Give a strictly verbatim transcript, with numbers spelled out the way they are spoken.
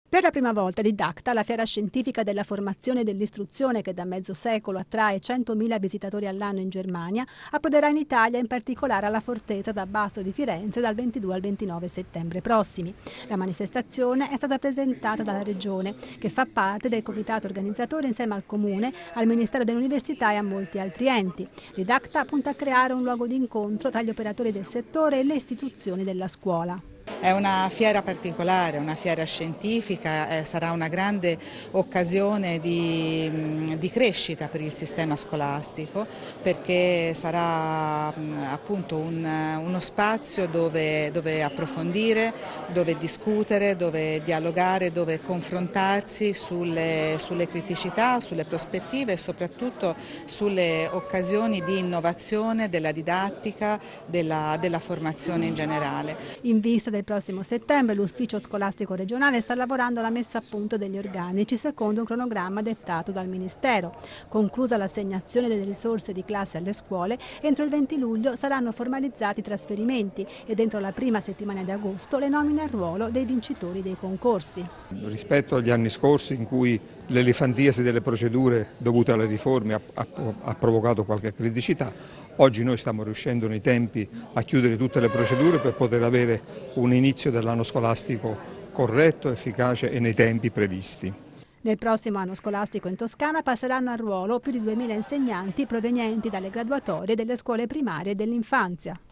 Per la prima volta Didacta, la fiera scientifica della formazione e dell'istruzione che da mezzo secolo attrae centomila visitatori all'anno in Germania, approderà in Italia, in particolare alla Fortezza da Basso di Firenze dal ventidue al ventinove settembre prossimi. La manifestazione è stata presentata dalla Regione, che fa parte del comitato organizzatore insieme al Comune, al Ministero dell'Università e a molti altri enti. Didacta punta a creare un luogo di incontro tra gli operatori del settore e le istituzioni della scuola. È una fiera particolare, una fiera scientifica, eh, sarà una grande occasione di, di crescita per il sistema scolastico, perché sarà appunto un, uno spazio dove, dove approfondire, dove discutere, dove dialogare, dove confrontarsi sulle, sulle criticità, sulle prospettive e soprattutto sulle occasioni di innovazione della didattica, della, della formazione in generale. In vista del prossimo settembre l'ufficio scolastico regionale sta lavorando alla messa a punto degli organici secondo un cronogramma dettato dal Ministero. Conclusa l'assegnazione delle risorse di classe alle scuole, entro il venti luglio saranno formalizzati i trasferimenti e dentro la prima settimana di agosto le nomine a ruolo dei vincitori dei concorsi. Rispetto agli anni scorsi in cui l'elefantiasi delle procedure dovute alle riforme ha, ha, ha provocato qualche criticità, oggi noi stiamo riuscendo nei tempi a chiudere tutte le procedure per poter avere un inizio dell'anno scolastico corretto, efficace e nei tempi previsti. Nel prossimo anno scolastico in Toscana passeranno a ruolo più di duemila insegnanti provenienti dalle graduatorie delle scuole primarie e dell'infanzia.